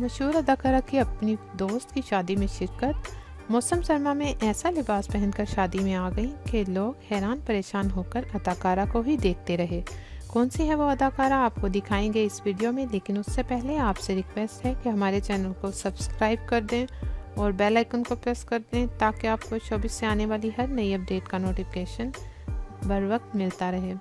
मशहूर अदाकारा की अपनी दोस्त की शादी में शिरकत। मौसम सरमा में ऐसा लिबास पहनकर शादी में आ गई कि लोग हैरान परेशान होकर अदाकारा को ही देखते रहे। कौन सी है वो अदाकारा आपको दिखाएंगे इस वीडियो में, लेकिन उससे पहले आपसे रिक्वेस्ट है कि हमारे चैनल को सब्सक्राइब कर दें और बेल आइकन को प्रेस कर दें ताकि आपको शोबिस से आने वाली हर नई अपडेट का नोटिफिकेशन बर वक्त मिलता रहे।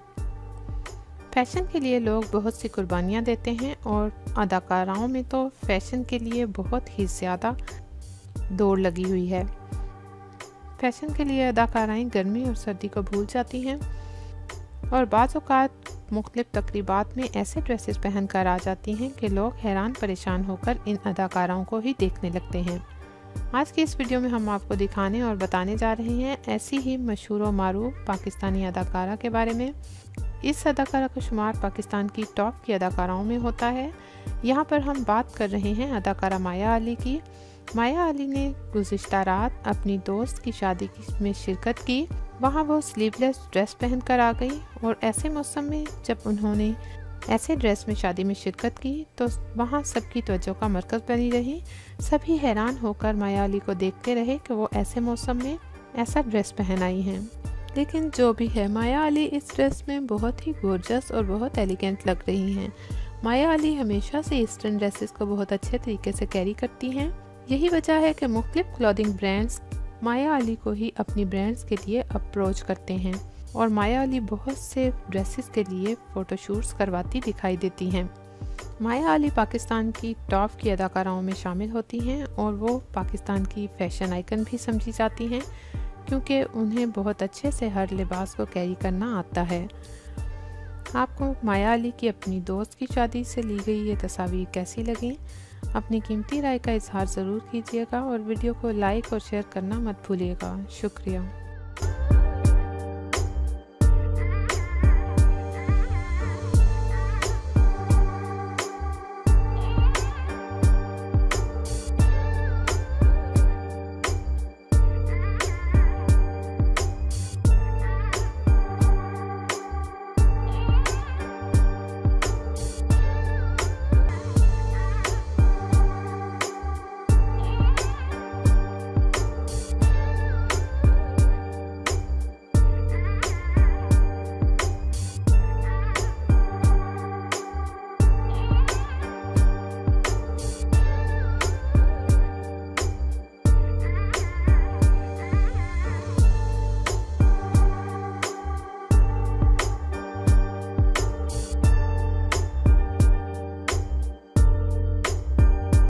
फैशन के लिए लोग बहुत सी कुर्बानियाँ देते हैं और अदाकाराओं में तो फैशन के लिए बहुत ही ज़्यादा दौड़ लगी हुई है। फैशन के लिए अदाकाराएं गर्मी और सर्दी को भूल जाती हैं और बाज़ औक़ात मुख्तलिफ तकरीबात में ऐसे ड्रेसेस पहन कर आ जाती हैं कि लोग हैरान परेशान होकर इन अदाकाराओं को ही देखने लगते हैं। आज की इस वीडियो में हम आपको दिखाने और बताने जा रहे हैं ऐसी ही मशहूर और मारूफ पाकिस्तानी अदाकारा के बारे में। इस अदाकारा का शुमार पाकिस्तान की टॉप की अदाकाराओं में होता है। यहाँ पर हम बात कर रहे हैं अदाकारा माया अली की। माया अली ने गुज़िश्ता रात अपनी दोस्त की शादी में शिरकत की। वहाँ वो स्लीवलेस ड्रेस पहनकर आ गई और ऐसे मौसम में जब उन्होंने ऐसे ड्रेस में शादी में शिरकत की तो वहाँ सबकी तवज्जो का मरकज़ बनी रही। सभी हैरान होकर माया अली को देखते रहे कि वो ऐसे मौसम में ऐसा ड्रेस पहन आई हैं। लेकिन जो भी है, माया अली इस ड्रेस में बहुत ही गॉर्जियस और बहुत एलिगेंट लग रही हैं। माया अली हमेशा से ईस्टर्न ड्रेसेस को बहुत अच्छे तरीके से कैरी करती हैं। यही वजह है कि मुख्तलिफ क्लॉथिंग ब्रांड्स माया अली को ही अपनी ब्रांड्स के लिए अप्रोच करते हैं और माया अली बहुत से ड्रेसेस के लिए फ़ोटोशूट्स करवाती दिखाई देती हैं। माया अली पाकिस्तान की टॉप की अदाकाराओं में शामिल होती हैं और वो पाकिस्तान की फ़ैशन आइकन भी समझी जाती हैं क्योंकि उन्हें बहुत अच्छे से हर लिबास को कैरी करना आता है। आपको माया अली की अपनी दोस्त की शादी से ली गई ये तस्वीर कैसी लगी? अपनी कीमती राय का इजहार ज़रूर कीजिएगा और वीडियो को लाइक और शेयर करना मत भूलिएगा। शुक्रिया।